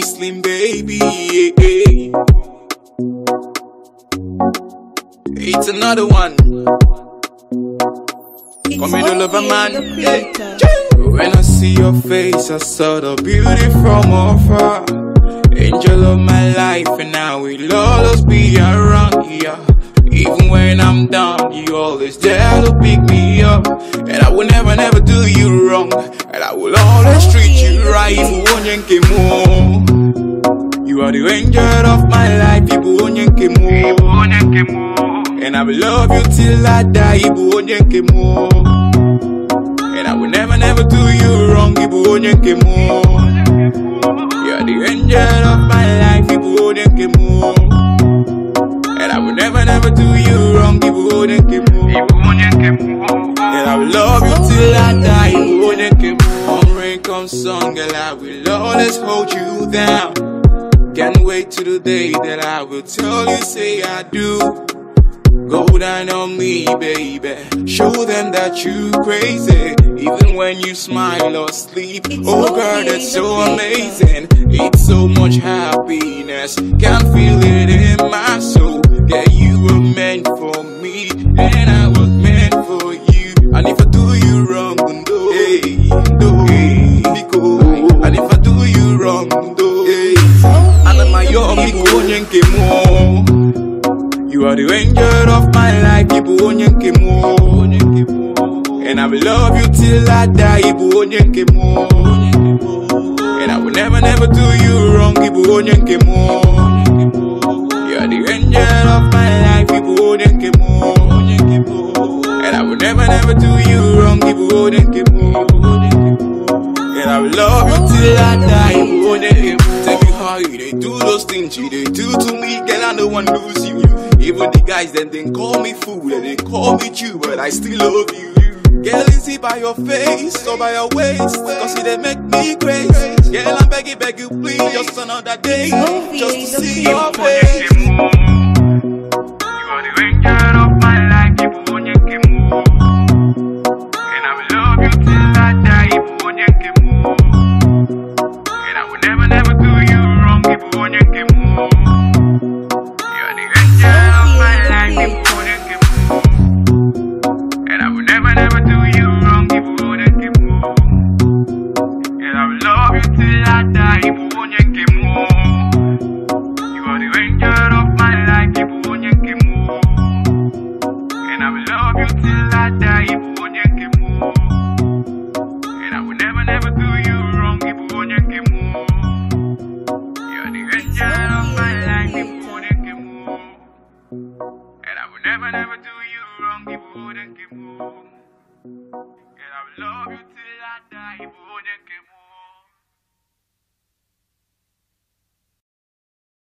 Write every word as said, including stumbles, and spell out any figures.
obeeslim, baby. Yeah, yeah. It's another one. Come here, lover man. Hey. When I see your face, I saw the beauty from afar. Angel of my life, and I will always be around here. Even when I'm down, you always there to pick me up. And I will never, never do you wrong. And I will always treat you right. Onye'nkem, you are the angel of my life. Onye'nkem, and I will love you till I die. Onye'nkem, and I will never, never do you wrong. Onye'nkem, you are the angel of my life. Onye'nkem, and I will never, never do you wrong. Onye'nkem, and I will love you till I die. Onye'nkem, on rain comes sun, girl, I will always hold you down. Can't wait till the day that I will tell you, say I do. Go down on me, baby. Show them that you crazy. Even when you smile or sleep. Oh girl, that's so amazing. It's so much happiness. Can feel it in my soul. Yeah, you were meant for me, and I was meant for you. And if I do you wrong, no, hey, no, hey, Nico. And if I do you wrong, no, hey, and I'm your Onye'nkem. You are the angel of my life, Onye'nkem, and I will love you till I die, Onye'nkem, and I will never, never do you wrong, Onye'nkem. You are the angel of my life, Onye'nkem, and I will never, never do you wrong, Onye'nkem, and I will love you till I die, Onye'nkem. Tell me how you they do those things you they do to me, girl, I don't want to lose you. Even the guys then they call me fool and they call me Jew, but I still love you. Girl, is it by your face or by your waist? Cause it they make me crazy. Girl, I'm begging, begging, please, just another day, just to see your face. You are the angel of my life, Onye'nkem, and I will love you till I die, Onye'nkem, and I will never, never do you wrong, Onye'nkem. And I will never, never do you wrong, Onye'nkem, and I will love you till I die, Onye'nkem. You are the angel of my life, Onye'nkem, and I will love you till I die, Onye'nkem, and I will never, never do you wrong, Onye'nkem. You are the angel of my life, Onye'nkem, and I will never, never do you wrong, Onye'nkem, and I will love you till I die, Onye'nkem.